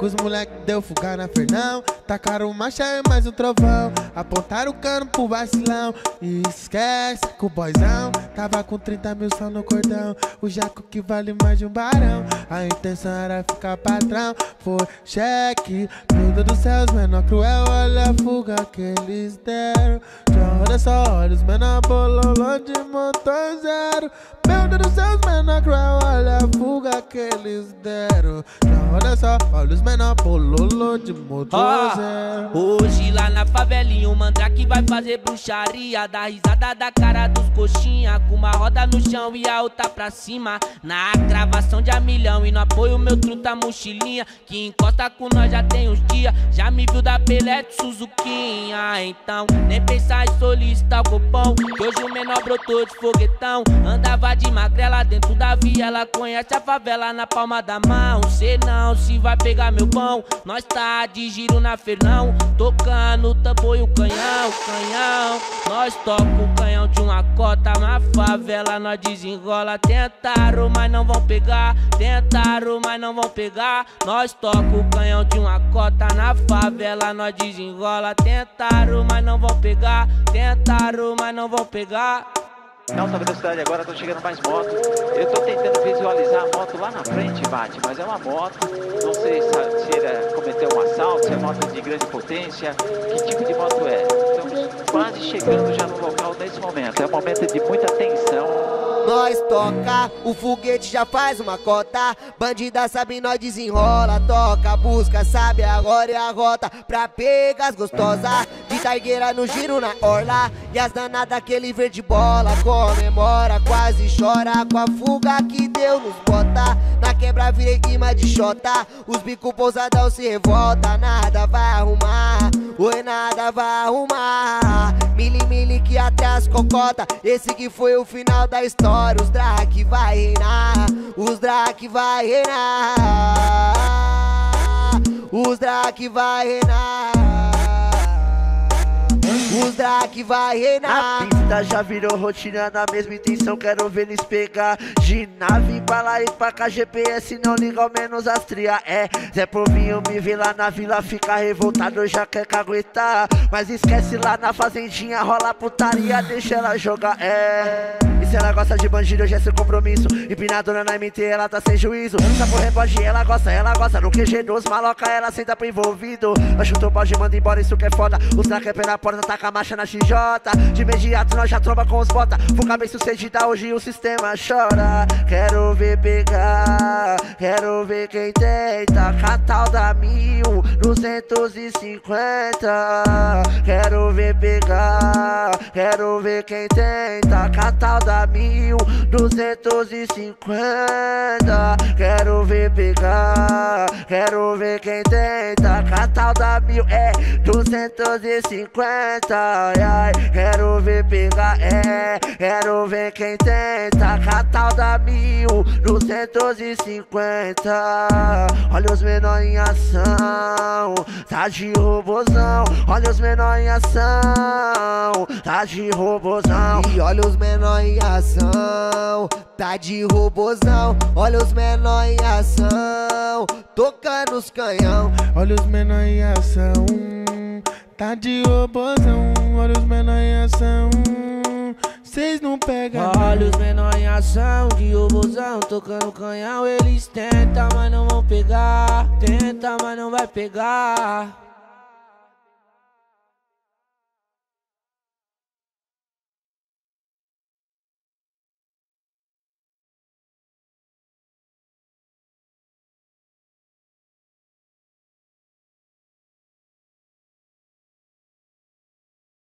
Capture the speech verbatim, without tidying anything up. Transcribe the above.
Os moleque deu fuga na Fernão, tacaram marcha e mais um trovão, apontaram o cano pro vacilão. E esquece que o boizão tava com trinta mil só no cordão, o jaco que vale mais de um barão. A intenção era ficar patrão, foi cheque. Meu Deus do céu, os menor cruel, olha a fuga que eles deram. Já olha só, olha os menor bololô de motor zero. Meu Deus do céu, os menor cruel, olha a fuga que eles deram. Já olha só, olha os menor bololô de motor oh, zero. Hoje lá na favelinha o mandrake vai fazer bruxaria, dá risada da cara dos coxinha, com uma roda no chão e a outra pra cima, na gravação de a milhão. E no apoio meu truta mochilinha, que encosta com nós já tem uns dias. Já me viu da Pelete Suzuquinha, então nem pensar em solicitar o cupom, que hoje o menor brotou de foguetão. Andava de magrela dentro da viela, conhece a favela na palma da mão. Cê não se vai pegar meu pão, nós tá de giro na Fernão, tocando o tambor e o canhão, canhão. Nós toca o canhão de uma cota na favela, nós desenrola. Tentaram, mas não vão pegar, tentaram, mas não vão pegar. Nós toca o canhão de uma cota na favela, nós desenrola. Tentaram, mas não vão pegar, tentaram, mas não vão pegar. Em alta velocidade agora, tô chegando mais moto. Eu tô tentando visualizar a moto lá na frente, Bate, mas é uma moto. Não sei se, se era cometer um assalto, se é moto de grande potência. Que tipo de moto é? Estamos quase chegando já no local nesse momento. É um momento de muita tensão. Nós toca, o foguete já faz uma cota. Bandida sabe, nós desenrola. Toca, busca, sabe, agora é a rota pra pegar as gostosas. De targueira no giro na orla, e as danadas aquele verde bola. Comemora, quase chora com a fuga que Deus nos bota. Na quebra virei imã de xota, os bico pousadão se revolta. Nada vai arrumar, oi, nada vai arrumar. Mili, mili que até as cocota, esse que foi o final da história. Os Drake vai reinar, os Drake vai reinar, os Drake vai reinar, os Drake vai reinar. A pista já virou rotina na mesma intenção, quero ver eles pegar. De nave pra lá e pra cá, G P S não liga ao menos as tria. É, Zé Povinho me vê lá na vila, fica revoltado, já quer caguetar. Mas esquece lá na fazendinha, rola putaria, deixa ela jogar, é. E se ela gosta de bandido, já é seu compromisso. Empinadora na M T, ela tá sem juízo. Essa porra é pode, ela gosta, ela gosta. No Q G dois, maloca, ela senta pro envolvido. Mas chutou o balde, manda embora, isso que é foda. Os traque é pé na porta, taca a marcha na X J. De imediato nós já tromba com os bota. Fuga bem sucedida, hoje o sistema chora. Quero ver pegar, quero ver quem tenta. Catal da mil, duzentos e cinquenta. Quero ver pegar, quero ver quem tenta. Catal da mil, duzentos e cinquenta. Quero ver pegar, quero ver quem tenta. Catal da mil, é duzentos e cinquenta. Ai, ai, quero ver pegar, é, quero ver quem tenta. Catal da mil, duzentos e cinquenta. Olha os menor em ação, tá de robozão. Olha os menor em ação, tá de robozão. E olha os menor em ação, tá de robozão. Olha os menor em ação, tocando os canhão. Olha os menor em ação, tá de robozão. Olha os menor em ação, cês não pegam. Olha os menor em ação, de robozão, tocando canhão. Eles tentam, mas não vão pegar, tenta, mas não vai pegar.